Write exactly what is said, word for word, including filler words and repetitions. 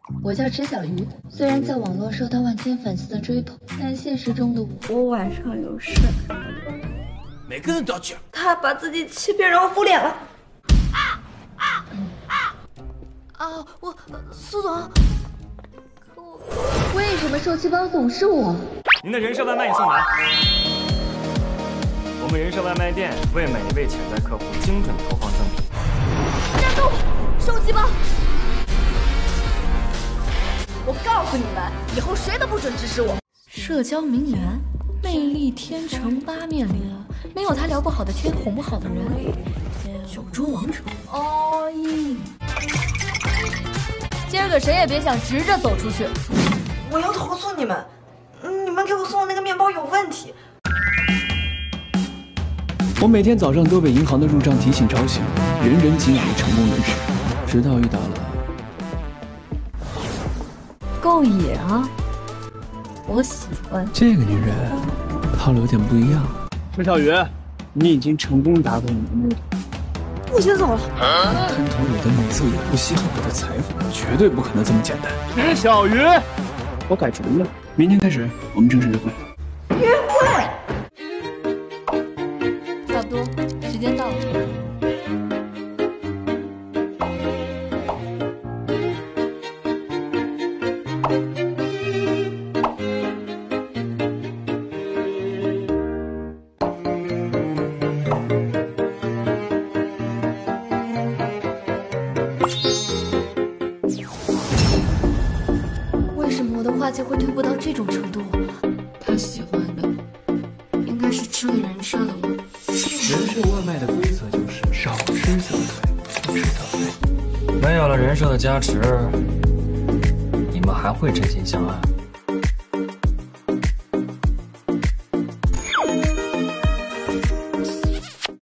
我叫Chi Xiaoyu，虽然在网络受到万千粉丝的追捧，但现实中的我， 我晚上有事。 每个人都要去。 他把自己欺骗，然后敷脸了。 啊啊！我苏总，可我为什么受气包总是我？ 您的人设外卖已送达。我们人设外卖店为每一位潜在客户精准投放赠品。 站住！受气包！ 我告诉你们，以后谁都不准指使我。 社交名媛，魅力天成八面玲，没有他聊不好的天，哄不好的人。九州王者 ，all in。今儿个谁也别想直着走出去。 我要投诉你们，你们给我送的那个面包有问题。 我每天早上都被银行的入账提醒吵醒，人人敬仰的成功人士，直到遇到了。 够野啊！我喜欢这个女人，套路有点不一样。 陈小鱼，你已经成功达到你的目的。 我先走了。 滩头里的美色也不稀罕我的财富，绝对不可能这么简单。 陈小鱼，我改主意了，明天开始我们正式约会。 约会？ 差不多，时间到了。为什么我的化解会退步到这种程度？他喜欢的应该是吃了人设的我。 人设外卖的规则就是少吃则退，不吃则废。 没有了人设的加持，你们还会真心相爱？